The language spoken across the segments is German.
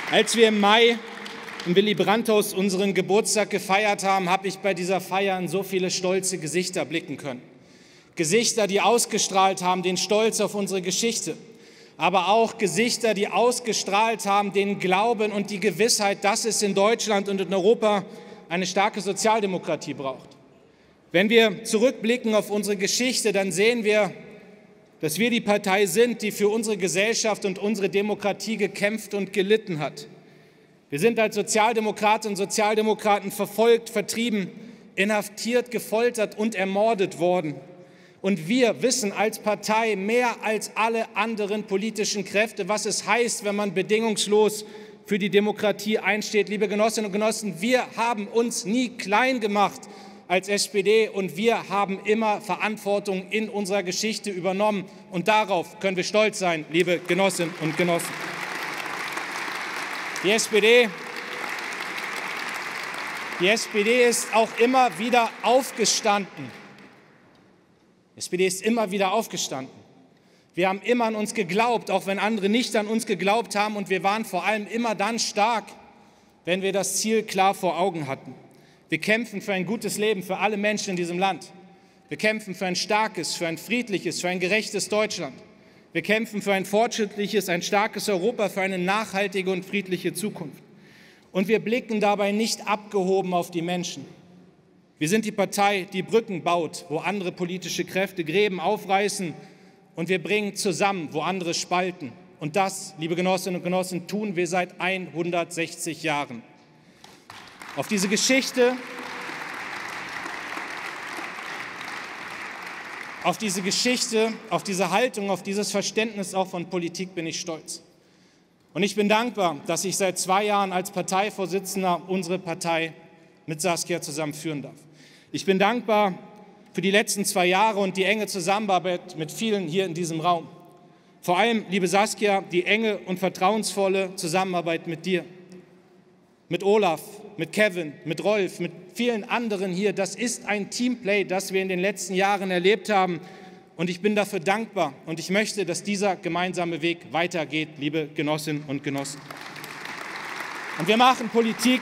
Als wir im Mai im Willy Brandt-Haus unseren Geburtstag gefeiert haben, habe ich bei dieser Feier in so viele stolze Gesichter blicken können. Gesichter, die ausgestrahlt haben, den Stolz auf unsere Geschichte. Aber auch Gesichter, die ausgestrahlt haben, den Glauben und die Gewissheit, dass es in Deutschland und in Europa eine starke Sozialdemokratie braucht. Wenn wir zurückblicken auf unsere Geschichte, dann sehen wir, dass wir die Partei sind, die für unsere Gesellschaft und unsere Demokratie gekämpft und gelitten hat. Wir sind als Sozialdemokratinnen und Sozialdemokraten verfolgt, vertrieben, inhaftiert, gefoltert und ermordet worden. Und wir wissen als Partei mehr als alle anderen politischen Kräfte, was es heißt, wenn man bedingungslos für die Demokratie einsteht. Liebe Genossinnen und Genossen, wir haben uns nie klein gemacht als SPD und wir haben immer Verantwortung in unserer Geschichte übernommen. Und darauf können wir stolz sein, liebe Genossinnen und Genossen. Die SPD ist auch immer wieder aufgestanden. Die SPD ist immer wieder aufgestanden. Wir haben immer an uns geglaubt, auch wenn andere nicht an uns geglaubt haben. Und wir waren vor allem immer dann stark, wenn wir das Ziel klar vor Augen hatten. Wir kämpfen für ein gutes Leben für alle Menschen in diesem Land. Wir kämpfen für ein starkes, für ein friedliches, für ein gerechtes Deutschland. Wir kämpfen für ein fortschrittliches, ein starkes Europa, für eine nachhaltige und friedliche Zukunft. Und wir blicken dabei nicht abgehoben auf die Menschen. Wir sind die Partei, die Brücken baut, wo andere politische Kräfte Gräben aufreißen. Und wir bringen zusammen, wo andere spalten. Und das, liebe Genossinnen und Genossen, tun wir seit 160 Jahren. Auf diese Geschichte, auf diese Haltung, auf dieses Verständnis auch von Politik bin ich stolz. Und ich bin dankbar, dass ich seit 2 Jahren als Parteivorsitzender unsere Partei mit Saskia zusammen führen darf. Ich bin dankbar für die letzten 2 Jahre und die enge Zusammenarbeit mit vielen hier in diesem Raum. Vor allem, liebe Saskia, die enge und vertrauensvolle Zusammenarbeit mit dir, mit Olaf, mit Kevin, mit Rolf, mit vielen anderen hier. Das ist ein Teamplay, das wir in den letzten Jahren erlebt haben. Und ich bin dafür dankbar und ich möchte, dass dieser gemeinsame Weg weitergeht, liebe Genossinnen und Genossen. Und wir machen Politik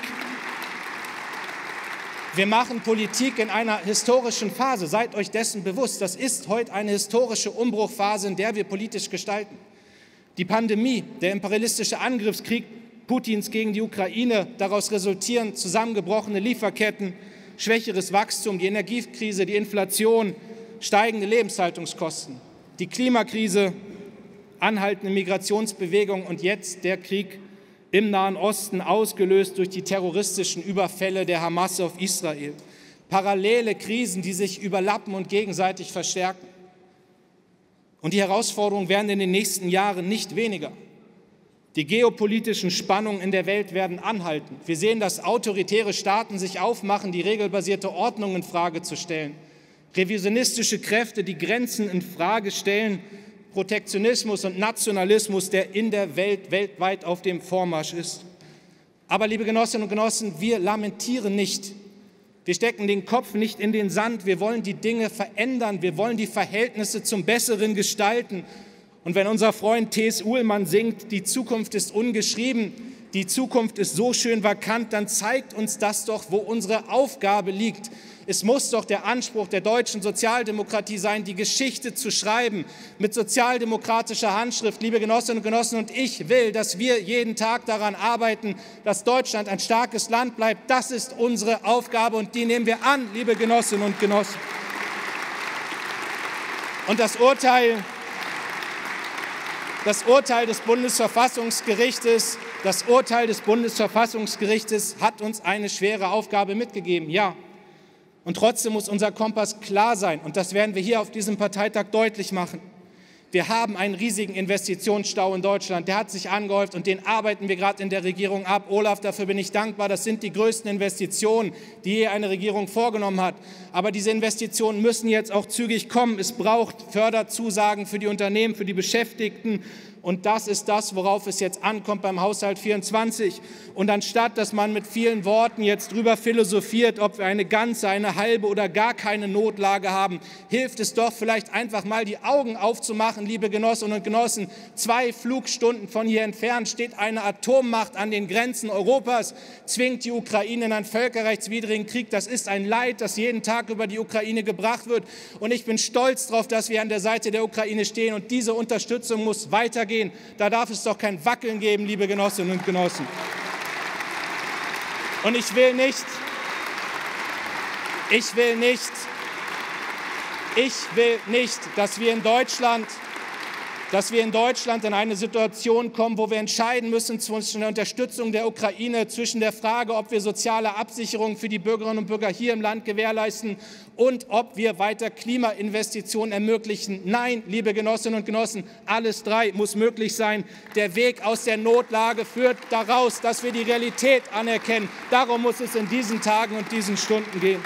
in einer historischen Phase. Seid euch dessen bewusst. Das ist heute eine historische Umbruchphase, in der wir politisch gestalten. Die Pandemie, der imperialistische Angriffskrieg Putins gegen die Ukraine, daraus resultieren zusammengebrochene Lieferketten, schwächeres Wachstum, die Energiekrise, die Inflation, steigende Lebenshaltungskosten, die Klimakrise, anhaltende Migrationsbewegungen und jetzt der Krieg im Nahen Osten, ausgelöst durch die terroristischen Überfälle der Hamas auf Israel. Parallele Krisen, die sich überlappen und gegenseitig verstärken. Und die Herausforderungen werden in den nächsten Jahren nicht weniger. Die geopolitischen Spannungen in der Welt werden anhalten. Wir sehen, dass autoritäre Staaten sich aufmachen, die regelbasierte Ordnung in Frage zu stellen. Revisionistische Kräfte, die Grenzen in Frage stellen. Protektionismus und Nationalismus, der in der Welt weltweit auf dem Vormarsch ist. Aber, liebe Genossinnen und Genossen, wir lamentieren nicht. Wir stecken den Kopf nicht in den Sand. Wir wollen die Dinge verändern. Wir wollen die Verhältnisse zum Besseren gestalten. Und wenn unser Freund T.S. Uhlmann singt, die Zukunft ist ungeschrieben, die Zukunft ist so schön vakant, dann zeigt uns das doch, wo unsere Aufgabe liegt. Es muss doch der Anspruch der deutschen Sozialdemokratie sein, die Geschichte zu schreiben mit sozialdemokratischer Handschrift. Liebe Genossinnen und Genossen, und ich will, dass wir jeden Tag daran arbeiten, dass Deutschland ein starkes Land bleibt. Das ist unsere Aufgabe und die nehmen wir an, liebe Genossinnen und Genossen. Und das Urteil des Bundesverfassungsgerichtes hat uns eine schwere Aufgabe mitgegeben, ja. Und trotzdem muss unser Kompass klar sein, und das werden wir hier auf diesem Parteitag deutlich machen. Wir haben einen riesigen Investitionsstau in Deutschland, der hat sich angehäuft und den arbeiten wir gerade in der Regierung ab. Olaf, dafür bin ich dankbar, das sind die größten Investitionen, die je eine Regierung vorgenommen hat. Aber diese Investitionen müssen jetzt auch zügig kommen. Es braucht Förderzusagen für die Unternehmen, für die Beschäftigten Und das ist das, worauf es jetzt ankommt beim Haushalt 24. Und anstatt, dass man mit vielen Worten jetzt drüber philosophiert, ob wir eine ganze, eine halbe oder gar keine Notlage haben, hilft es doch vielleicht einfach mal die Augen aufzumachen, liebe Genossinnen und Genossen. 2 Flugstunden von hier entfernt steht eine Atommacht an den Grenzen Europas, zwingt die Ukraine in einen völkerrechtswidrigen Krieg. Das ist ein Leid, das jeden Tag über die Ukraine gebracht wird. Und ich bin stolz darauf, dass wir an der Seite der Ukraine stehen. Und diese Unterstützung muss weitergehen. Da darf es doch kein Wackeln geben, liebe Genossinnen und Genossen. Und ich will nicht, dass wir in Deutschland in eine Situation kommen, wo wir entscheiden müssen zwischen der Unterstützung der Ukraine, zwischen der Frage, ob wir soziale Absicherung für die Bürgerinnen und Bürger hier im Land gewährleisten und ob wir weiter Klimainvestitionen ermöglichen. Nein, liebe Genossinnen und Genossen, alles 3 muss möglich sein. Der Weg aus der Notlage führt daraus, dass wir die Realität anerkennen. Darum muss es in diesen Tagen und diesen Stunden gehen.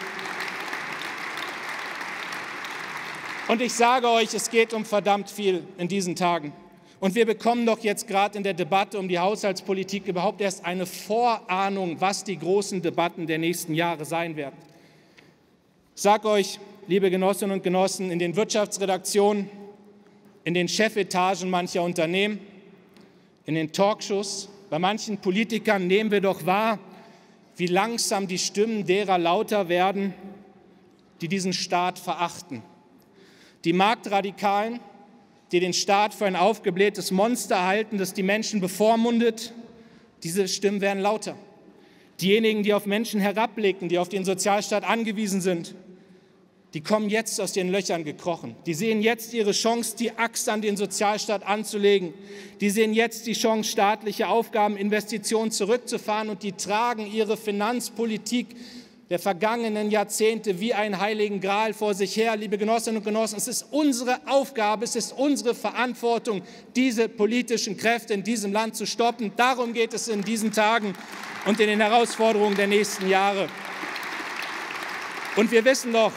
Und ich sage euch, es geht um verdammt viel in diesen Tagen. Und wir bekommen doch jetzt gerade in der Debatte um die Haushaltspolitik überhaupt erst eine Vorahnung, was die großen Debatten der nächsten Jahre sein werden. Ich sage euch, liebe Genossinnen und Genossen, in den Wirtschaftsredaktionen, in den Chefetagen mancher Unternehmen, in den Talkshows, bei manchen Politikern nehmen wir doch wahr, wie langsam die Stimmen derer lauter werden, die diesen Staat verachten. Die Marktradikalen, die den Staat für ein aufgeblähtes Monster halten, das die Menschen bevormundet, diese Stimmen werden lauter. Diejenigen, die auf Menschen herabblicken, die auf den Sozialstaat angewiesen sind, die kommen jetzt aus den Löchern gekrochen. Die sehen jetzt ihre Chance, die Axt an den Sozialstaat anzulegen. Die sehen jetzt die Chance, staatliche Aufgabeninvestitionen zurückzufahren, und die tragen ihre Finanzpolitik der vergangenen Jahrzehnte wie einen heiligen Gral vor sich her. Liebe Genossinnen und Genossen, es ist unsere Aufgabe, es ist unsere Verantwortung, diese politischen Kräfte in diesem Land zu stoppen. Darum geht es in diesen Tagen und in den Herausforderungen der nächsten Jahre. Und wir wissen doch,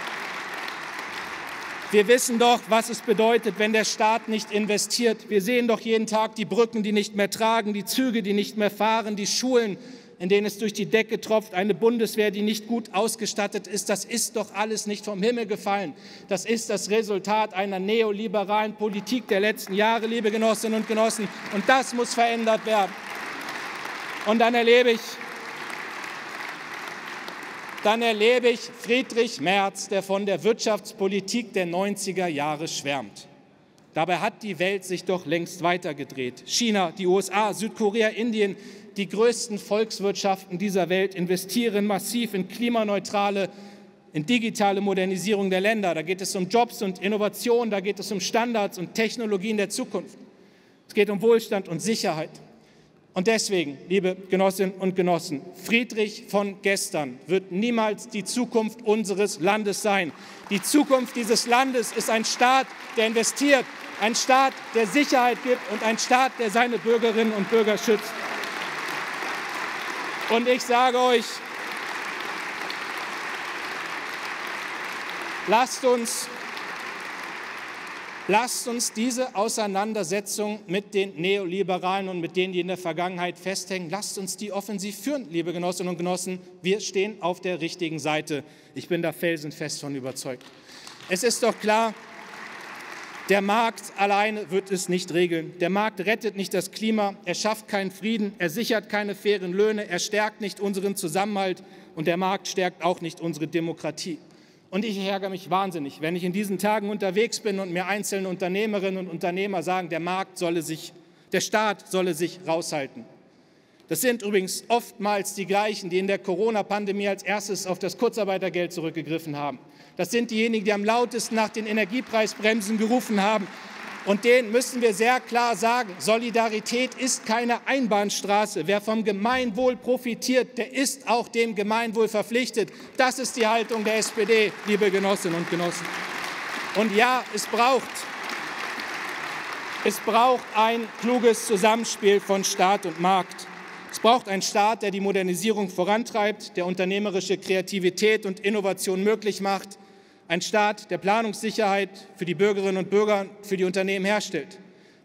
was es bedeutet, wenn der Staat nicht investiert. Wir sehen doch jeden Tag die Brücken, die nicht mehr tragen, die Züge, die nicht mehr fahren, die Schulen, in denen es durch die Decke tropft, eine Bundeswehr, die nicht gut ausgestattet ist. Das ist doch alles nicht vom Himmel gefallen. Das ist das Resultat einer neoliberalen Politik der letzten Jahre, liebe Genossinnen und Genossen. Und das muss verändert werden. Und dann erlebe ich Friedrich Merz, der von der Wirtschaftspolitik der 90er Jahre schwärmt. Dabei hat die Welt sich doch längst weitergedreht. China, die USA, Südkorea, Indien, die größten Volkswirtschaften dieser Welt investieren massiv in klimaneutrale, in digitale Modernisierung der Länder. Da geht es um Jobs und Innovation, da geht es um Standards und Technologien der Zukunft. Es geht um Wohlstand und Sicherheit. Und deswegen, liebe Genossinnen und Genossen, Friedrich von gestern wird niemals die Zukunft unseres Landes sein. Die Zukunft dieses Landes ist ein Staat, der investiert, ein Staat, der Sicherheit gibt und ein Staat, der seine Bürgerinnen und Bürger schützt. Und ich sage euch, lasst uns diese Auseinandersetzung mit den Neoliberalen und mit denen, die in der Vergangenheit festhängen, lasst uns die offensiv führen, liebe Genossinnen und Genossen. Wir stehen auf der richtigen Seite. Ich bin da felsenfest von überzeugt. Es ist doch klar, der Markt alleine wird es nicht regeln. Der Markt rettet nicht das Klima, er schafft keinen Frieden, er sichert keine fairen Löhne, er stärkt nicht unseren Zusammenhalt, und der Markt stärkt auch nicht unsere Demokratie. Und ich ärgere mich wahnsinnig, wenn ich in diesen Tagen unterwegs bin und mir einzelne Unternehmerinnen und Unternehmer sagen, der Staat solle sich raushalten. Das sind übrigens oftmals die gleichen, die in der Corona-Pandemie als erstes auf das Kurzarbeitergeld zurückgegriffen haben. Das sind diejenigen, die am lautesten nach den Energiepreisbremsen gerufen haben. Und denen müssen wir sehr klar sagen, Solidarität ist keine Einbahnstraße. Wer vom Gemeinwohl profitiert, der ist auch dem Gemeinwohl verpflichtet. Das ist die Haltung der SPD, liebe Genossinnen und Genossen. Und ja, es braucht ein kluges Zusammenspiel von Staat und Markt. Es braucht einen Staat, der die Modernisierung vorantreibt, der unternehmerische Kreativität und Innovation möglich macht. Ein Staat, der Planungssicherheit für die Bürgerinnen und Bürger, für die Unternehmen herstellt.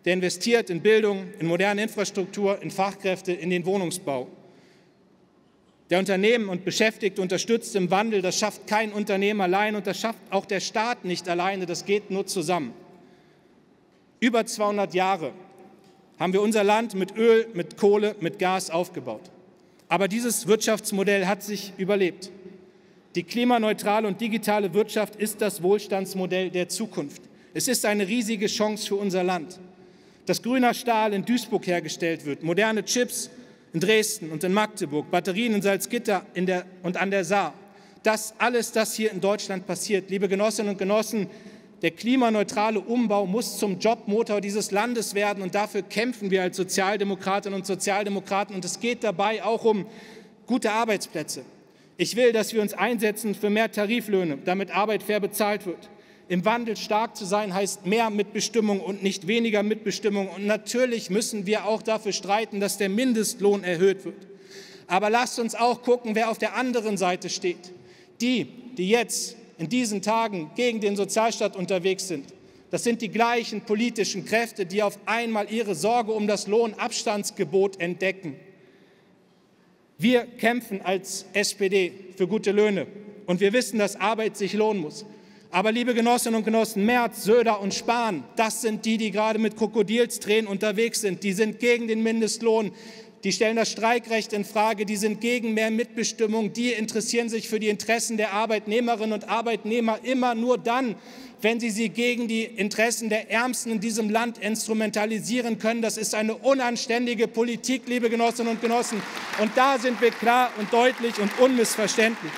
der investiert in Bildung, in moderne Infrastruktur, in Fachkräfte, in den Wohnungsbau. Der Unternehmen und Beschäftigte unterstützt im Wandel, das schafft kein Unternehmen allein und das schafft auch der Staat nicht alleine, das geht nur zusammen. Über 200 Jahre haben wir unser Land mit Öl, mit Kohle, mit Gas aufgebaut. Aber dieses Wirtschaftsmodell hat sich überlebt. Die klimaneutrale und digitale Wirtschaft ist das Wohlstandsmodell der Zukunft. Es ist eine riesige Chance für unser Land. Dass grüner Stahl in Duisburg hergestellt wird, moderne Chips in Dresden und in Magdeburg, Batterien in Salzgitter und an der Saar. Das alles, das hier in Deutschland passiert. Liebe Genossinnen und Genossen, der klimaneutrale Umbau muss zum Jobmotor dieses Landes werden und dafür kämpfen wir als Sozialdemokratinnen und Sozialdemokraten und es geht dabei auch um gute Arbeitsplätze. Ich will, dass wir uns einsetzen für mehr Tariflöhne, damit Arbeit fair bezahlt wird. Im Wandel stark zu sein heißt mehr Mitbestimmung und nicht weniger Mitbestimmung und natürlich müssen wir auch dafür streiten, dass der Mindestlohn erhöht wird. Aber lasst uns auch gucken, wer auf der anderen Seite steht. Die jetzt in diesen Tagen gegen den Sozialstaat unterwegs sind. Das sind die gleichen politischen Kräfte, die auf einmal ihre Sorge um das Lohnabstandsgebot entdecken. Wir kämpfen als SPD für gute Löhne und wir wissen, dass Arbeit sich lohnen muss. Aber liebe Genossinnen und Genossen, Merz, Söder und Spahn, das sind die gerade mit Krokodilstränen unterwegs sind. Die sind gegen den Mindestlohn. Die stellen das Streikrecht in Frage, die sind gegen mehr Mitbestimmung, die interessieren sich für die Interessen der Arbeitnehmerinnen und Arbeitnehmer immer nur dann, wenn sie gegen die Interessen der Ärmsten in diesem Land instrumentalisieren können. Das ist eine unanständige Politik, liebe Genossinnen und Genossen. Und da sind wir klar und deutlich und unmissverständlich.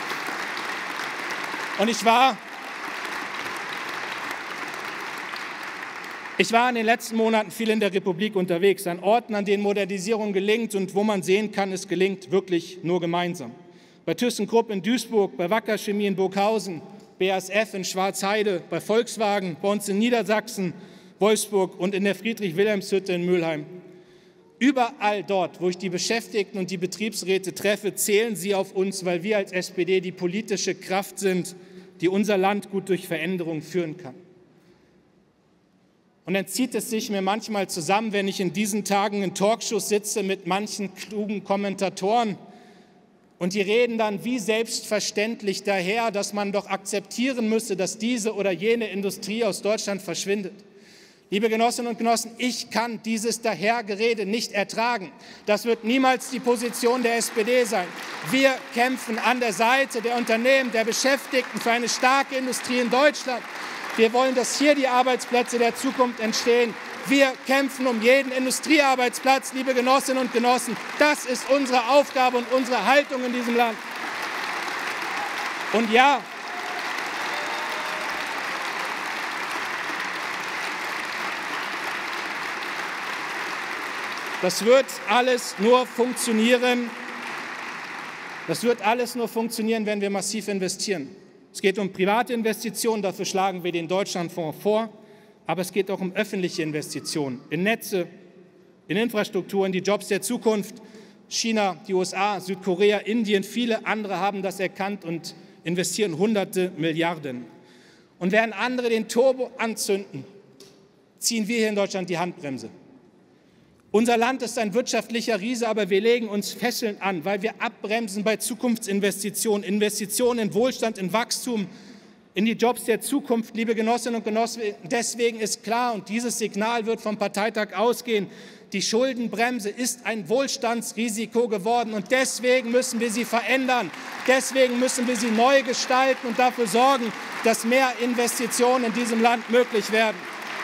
Und ich war in den letzten Monaten viel in der Republik unterwegs, an Orten, an denen Modernisierung gelingt und wo man sehen kann, es gelingt wirklich nur gemeinsam. Bei ThyssenKrupp in Duisburg, bei Wacker Chemie in Burghausen, BASF in Schwarzheide, bei Volkswagen, bei uns in Niedersachsen, Wolfsburg und in der Friedrich-Wilhelms-Hütte in Mülheim. Überall dort, wo ich die Beschäftigten und die Betriebsräte treffe, zählen sie auf uns, weil wir als SPD die politische Kraft sind, die unser Land gut durch Veränderung führen kann. Und dann zieht es sich mir manchmal zusammen, wenn ich in diesen Tagen in Talkshows sitze mit manchen klugen Kommentatoren und die reden dann wie selbstverständlich daher, dass man doch akzeptieren müsse, dass diese oder jene Industrie aus Deutschland verschwindet. Liebe Genossinnen und Genossen, ich kann dieses Dahergerede nicht ertragen. Das wird niemals die Position der SPD sein. Wir kämpfen an der Seite der Unternehmen, der Beschäftigten für eine starke Industrie in Deutschland. Wir wollen, dass hier die Arbeitsplätze der Zukunft entstehen. Wir kämpfen um jeden Industriearbeitsplatz, liebe Genossinnen und Genossen. Das ist unsere Aufgabe und unsere Haltung in diesem Land. Und ja, das wird alles nur funktionieren, wenn wir massiv investieren. Es geht um private Investitionen, dafür schlagen wir den Deutschlandfonds vor, aber es geht auch um öffentliche Investitionen in Netze, in Infrastruktur, in die Jobs der Zukunft. China, die USA, Südkorea, Indien, viele andere haben das erkannt und investieren Hunderte Milliarden. Und während andere den Turbo anzünden, ziehen wir hier in Deutschland die Handbremse. Unser Land ist ein wirtschaftlicher Riese, aber wir legen uns Fesseln an, weil wir abbremsen bei Zukunftsinvestitionen, Investitionen in Wohlstand, in Wachstum, in die Jobs der Zukunft. Liebe Genossinnen und Genossen, deswegen ist klar, und dieses Signal wird vom Parteitag ausgehen, die Schuldenbremse ist ein Wohlstandsrisiko geworden und deswegen müssen wir sie verändern. Deswegen müssen wir sie neu gestalten und dafür sorgen, dass mehr Investitionen in diesem Land möglich werden.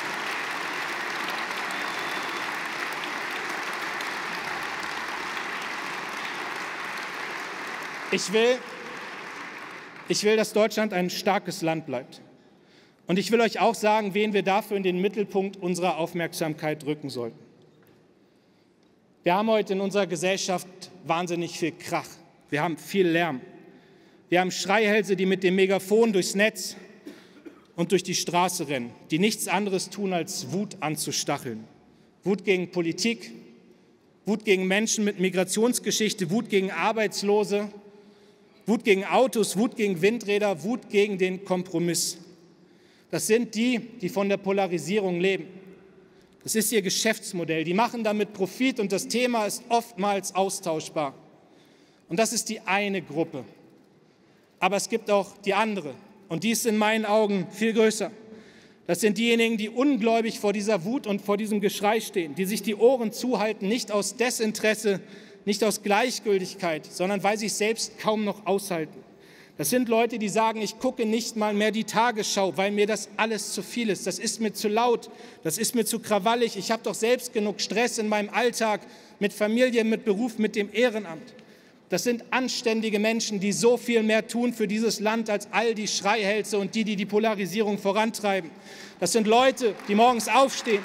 Ich will, dass Deutschland ein starkes Land bleibt. Und ich will euch auch sagen, wen wir dafür in den Mittelpunkt unserer Aufmerksamkeit rücken sollten. Wir haben heute in unserer Gesellschaft wahnsinnig viel Krach. Wir haben viel Lärm. Wir haben Schreihälse, die mit dem Megafon durchs Netz und durch die Straße rennen, die nichts anderes tun, als Wut anzustacheln. Wut gegen Politik, Wut gegen Menschen mit Migrationsgeschichte, Wut gegen Arbeitslose, Wut gegen Autos, Wut gegen Windräder, Wut gegen den Kompromiss. Das sind die, die von der Polarisierung leben. Das ist ihr Geschäftsmodell. Die machen damit Profit und das Thema ist oftmals austauschbar. Und das ist die eine Gruppe. Aber es gibt auch die andere. Und die ist in meinen Augen viel größer. Das sind diejenigen, die ungläubig vor dieser Wut und vor diesem Geschrei stehen, die sich die Ohren zuhalten, nicht aus Desinteresse, nicht aus Gleichgültigkeit, sondern weil sie es selbst kaum noch aushalten. Das sind Leute, die sagen, ich gucke nicht mal mehr die Tagesschau, weil mir das alles zu viel ist. Das ist mir zu laut, das ist mir zu krawallig. Ich habe doch selbst genug Stress in meinem Alltag mit Familie, mit Beruf, mit dem Ehrenamt. Das sind anständige Menschen, die so viel mehr tun für dieses Land als all die Schreihälse und die die Polarisierung vorantreiben. Das sind Leute, die morgens aufstehen.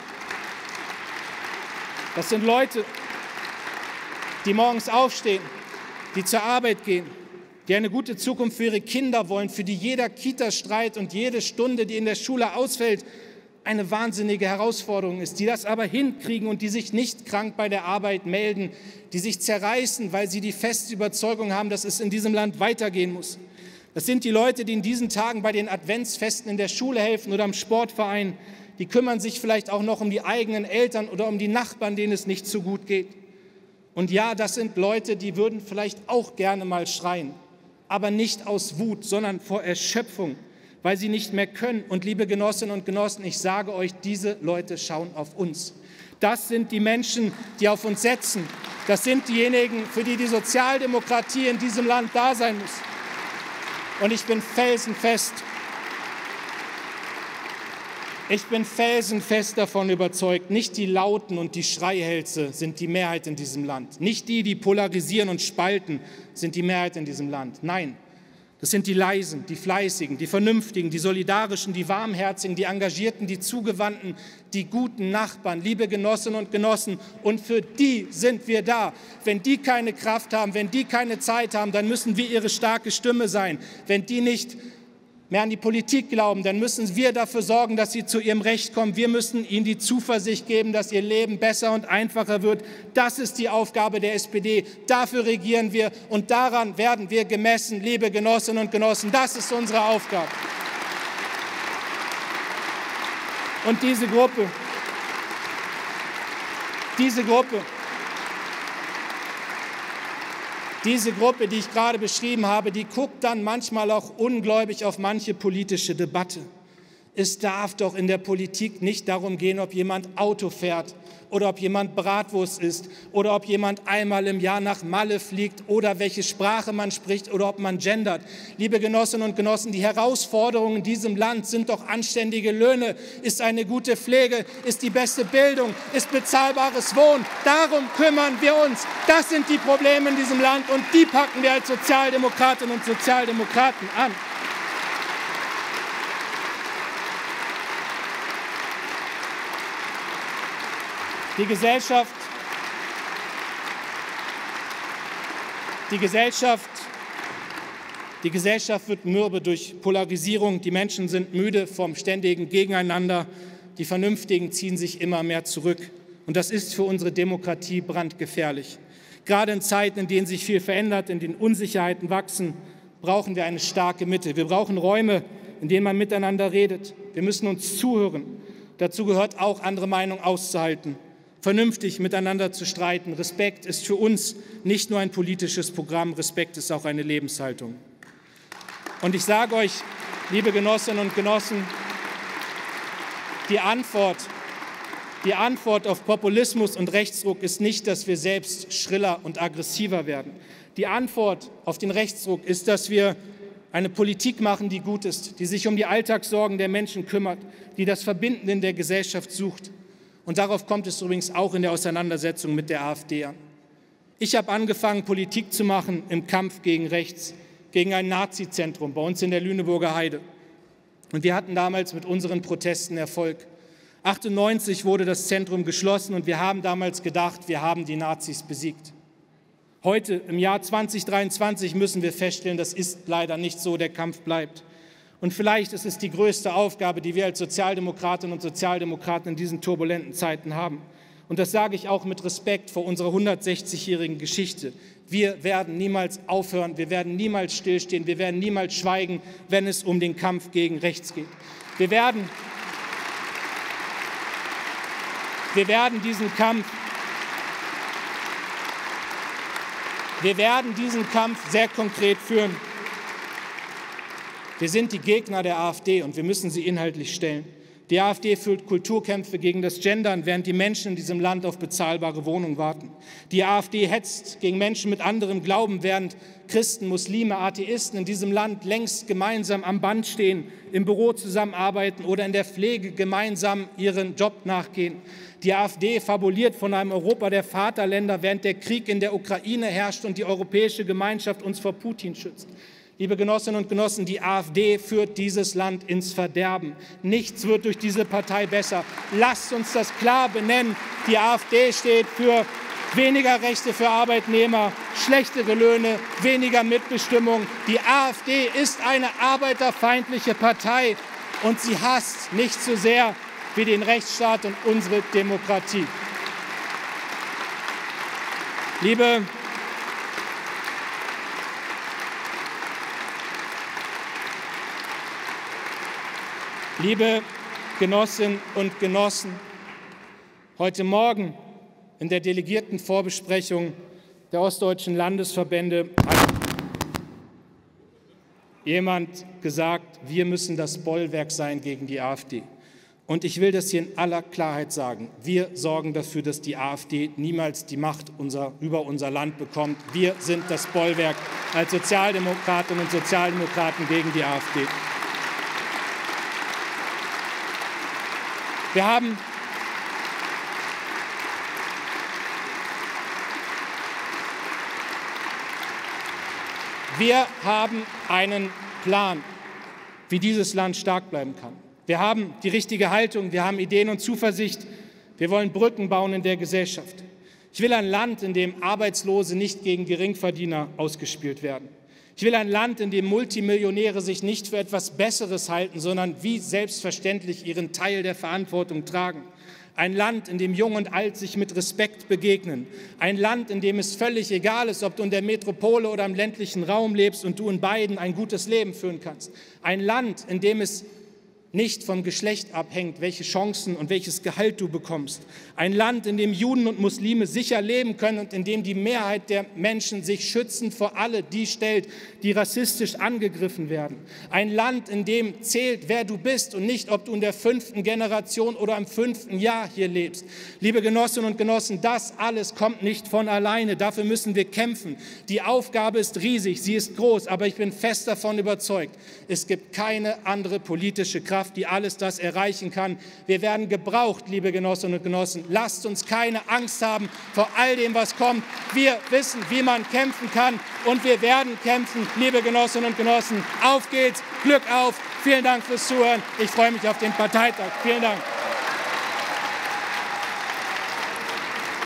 Das sind Leute, die morgens aufstehen, die zur Arbeit gehen, die eine gute Zukunft für ihre Kinder wollen, für die jeder Kita-Streit und jede Stunde, die in der Schule ausfällt, eine wahnsinnige Herausforderung ist, die das aber hinkriegen und die sich nicht krank bei der Arbeit melden, die sich zerreißen, weil sie die feste Überzeugung haben, dass es in diesem Land weitergehen muss. Das sind die Leute, die in diesen Tagen bei den Adventsfesten in der Schule helfen oder im Sportverein. Die kümmern sich vielleicht auch noch um die eigenen Eltern oder um die Nachbarn, denen es nicht so gut geht. Und ja, das sind Leute, die würden vielleicht auch gerne mal schreien, aber nicht aus Wut, sondern vor Erschöpfung, weil sie nicht mehr können. Und liebe Genossinnen und Genossen, ich sage euch, diese Leute schauen auf uns. Das sind die Menschen, die auf uns setzen. Das sind diejenigen, für die die Sozialdemokratie in diesem Land da sein muss. Und ich bin felsenfest davon überzeugt, nicht die Lauten und die Schreihälse sind die Mehrheit in diesem Land. Nicht die, die polarisieren und spalten, sind die Mehrheit in diesem Land. Nein, das sind die Leisen, die Fleißigen, die Vernünftigen, die Solidarischen, die Warmherzigen, die Engagierten, die Zugewandten, die guten Nachbarn, liebe Genossinnen und Genossen. Und für die sind wir da. Wenn die keine Kraft haben, wenn die keine Zeit haben, dann müssen wir ihre starke Stimme sein. Wenn die nicht mehr an die Politik glauben, dann müssen wir dafür sorgen, dass sie zu ihrem Recht kommen. Wir müssen ihnen die Zuversicht geben, dass ihr Leben besser und einfacher wird. Das ist die Aufgabe der SPD. Dafür regieren wir und daran werden wir gemessen, liebe Genossinnen und Genossen. Das ist unsere Aufgabe. Und diese Gruppe, die ich gerade beschrieben habe, die guckt dann manchmal auch ungläubig auf manche politische Debatte. Es darf doch in der Politik nicht darum gehen, ob jemand Auto fährt oder ob jemand Bratwurst isst oder ob jemand einmal im Jahr nach Malle fliegt oder welche Sprache man spricht oder ob man gendert. Liebe Genossinnen und Genossen, die Herausforderungen in diesem Land sind doch anständige Löhne, ist eine gute Pflege, ist die beste Bildung, ist bezahlbares Wohnen. Darum kümmern wir uns. Das sind die Probleme in diesem Land und die packen wir als Sozialdemokratinnen und Sozialdemokraten an. Die Gesellschaft wird mürbe durch Polarisierung. Die Menschen sind müde vom ständigen Gegeneinander. Die Vernünftigen ziehen sich immer mehr zurück. Und das ist für unsere Demokratie brandgefährlich. Gerade in Zeiten, in denen sich viel verändert, in denen Unsicherheiten wachsen, brauchen wir eine starke Mitte. Wir brauchen Räume, in denen man miteinander redet. Wir müssen uns zuhören. Dazu gehört auch, andere Meinungen auszuhalten. Vernünftig miteinander zu streiten. Respekt ist für uns nicht nur ein politisches Programm, Respekt ist auch eine Lebenshaltung. Und ich sage euch, liebe Genossinnen und Genossen, die Antwort auf Populismus und Rechtsruck ist nicht, dass wir selbst schriller und aggressiver werden. Die Antwort auf den Rechtsruck ist, dass wir eine Politik machen, die gut ist, die sich um die Alltagssorgen der Menschen kümmert, die das Verbinden in der Gesellschaft sucht. Und darauf kommt es übrigens auch in der Auseinandersetzung mit der AfD an. Ich habe angefangen, Politik zu machen im Kampf gegen rechts, gegen ein Nazi-Zentrum bei uns in der Lüneburger Heide. Und wir hatten damals mit unseren Protesten Erfolg. 1998 wurde das Zentrum geschlossen und wir haben damals gedacht, wir haben die Nazis besiegt. Heute, im Jahr 2023, müssen wir feststellen, das ist leider nicht so, der Kampf bleibt. Und vielleicht ist es die größte Aufgabe, die wir als Sozialdemokratinnen und Sozialdemokraten in diesen turbulenten Zeiten haben. Und das sage ich auch mit Respekt vor unserer 160-jährigen Geschichte. Wir werden niemals aufhören, wir werden niemals stillstehen, wir werden niemals schweigen, wenn es um den Kampf gegen rechts geht. Wir werden Wir werden diesen Kampf sehr konkret führen. Wir sind die Gegner der AfD und wir müssen sie inhaltlich stellen. Die AfD führt Kulturkämpfe gegen das Gendern, während die Menschen in diesem Land auf bezahlbare Wohnungen warten. Die AfD hetzt gegen Menschen mit anderem Glauben, während Christen, Muslime, Atheisten in diesem Land längst gemeinsam am Band stehen, im Büro zusammenarbeiten oder in der Pflege gemeinsam ihren Job nachgehen. Die AfD fabuliert von einem Europa der Vaterländer, während der Krieg in der Ukraine herrscht und die europäische Gemeinschaft uns vor Putin schützt. Liebe Genossinnen und Genossen, die AfD führt dieses Land ins Verderben. Nichts wird durch diese Partei besser. Lasst uns das klar benennen. Die AfD steht für weniger Rechte für Arbeitnehmer, schlechtere Löhne, weniger Mitbestimmung. Die AfD ist eine arbeiterfeindliche Partei und sie hasst nicht so sehr wie den Rechtsstaat und unsere Demokratie. Liebe Genossinnen und Genossen, heute Morgen in der Delegiertenvorbesprechung der ostdeutschen Landesverbände hat jemand gesagt, wir müssen das Bollwerk sein gegen die AfD. Und ich will das hier in aller Klarheit sagen. Wir sorgen dafür, dass die AfD niemals die Macht über unser Land bekommt. Wir sind das Bollwerk als Sozialdemokratinnen und Sozialdemokraten gegen die AfD. Wir haben einen Plan, wie dieses Land stark bleiben kann. Wir haben die richtige Haltung, wir haben Ideen und Zuversicht. Wir wollen Brücken bauen in der Gesellschaft. Ich will ein Land, in dem Arbeitslose nicht gegen Geringverdiener ausgespielt werden. Ich will ein Land, in dem Multimillionäre sich nicht für etwas Besseres halten, sondern wie selbstverständlich ihren Teil der Verantwortung tragen. Ein Land, in dem Jung und Alt sich mit Respekt begegnen. Ein Land, in dem es völlig egal ist, ob du in der Metropole oder im ländlichen Raum lebst und du in beiden ein gutes Leben führen kannst. Ein Land, in dem es nicht vom Geschlecht abhängt, welche Chancen und welches Gehalt du bekommst. Ein Land, in dem Juden und Muslime sicher leben können und in dem die Mehrheit der Menschen sich schützend vor alle die stellt, die rassistisch angegriffen werden. Ein Land, in dem zählt, wer du bist und nicht, ob du in der 5. Generation oder im 5. Jahr hier lebst. Liebe Genossinnen und Genossen, das alles kommt nicht von alleine. Dafür müssen wir kämpfen. Die Aufgabe ist riesig, sie ist groß, aber ich bin fest davon überzeugt, es gibt keine andere politische Kraft, die alles das erreichen kann. Wir werden gebraucht, liebe Genossinnen und Genossen. Lasst uns keine Angst haben vor all dem, was kommt. Wir wissen, wie man kämpfen kann und wir werden kämpfen, liebe Genossinnen und Genossen. Auf geht's, Glück auf. Vielen Dank fürs Zuhören. Ich freue mich auf den Parteitag. Vielen Dank.